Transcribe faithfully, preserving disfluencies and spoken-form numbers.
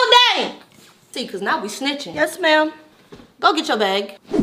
wrong day. See, cause now we snitching. Yes, ma'am. Go get your bag.